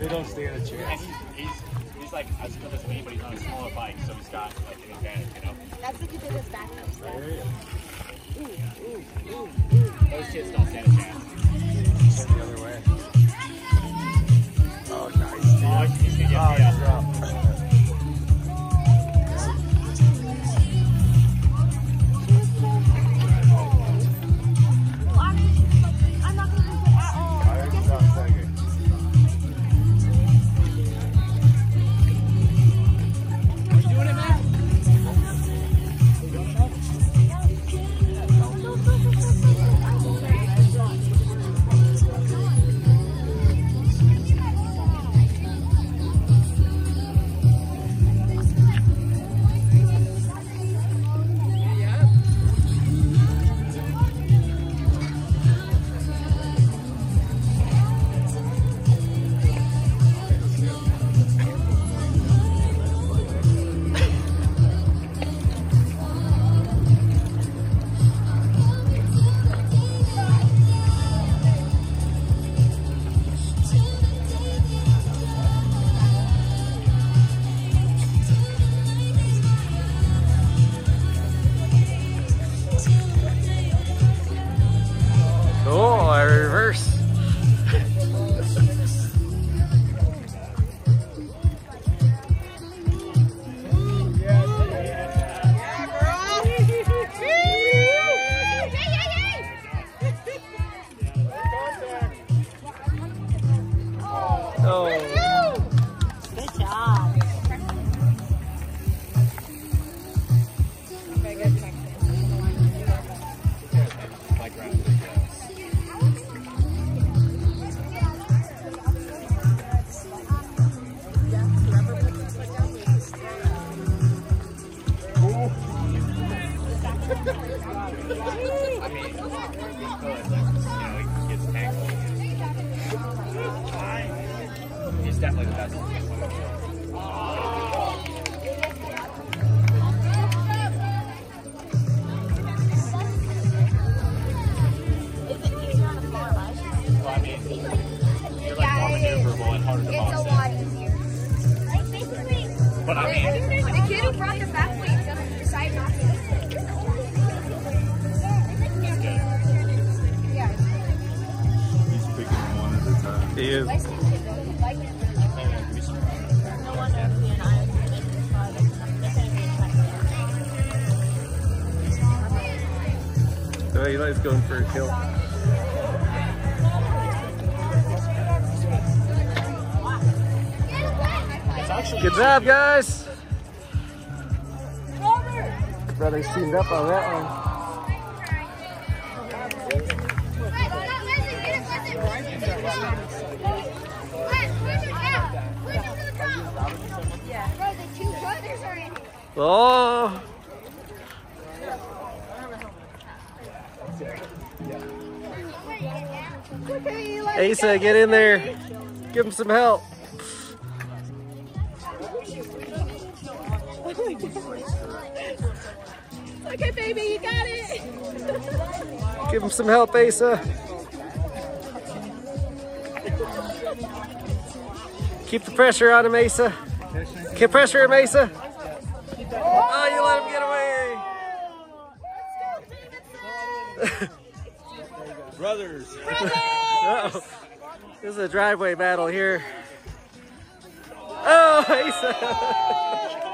They don't stand a And chance. he's like as good as me, but he's on a smaller bike, so he's got like an advantage, you know? That's what you did with backups. Those kids don't stand a chance. The other way. Oh, nice. Oh, he's gonna get Oh, me good up. job. I'm not going to lose it at all. I already saw second. Are you doing it, man? Cool, I reverse. Oh. Good job. Like round three. I mean, he could, like, he gets tangled. He's definitely the best. Well, I mean, you're like more maneuverable and harder to It's a box lot in. easier. But I mean, The kid who brought the back weight doesn't decide not to. Yeah. He's picking them one at a time. He is. Nice to meet you. Like it. No wonder he and I are making fun. Oh, Eli's going for a kill. it's actually Good job, guys. Brothers teamed up on that one. Oh, Asa, get in there. Give him some help. Okay, baby, you got it. Give him some help, Asa. Keep the pressure on him, Asa. Keep pressure him, Asa. Oh, you let him get away. Brothers. Uh-oh. This is a driveway battle here. Oh, Asa.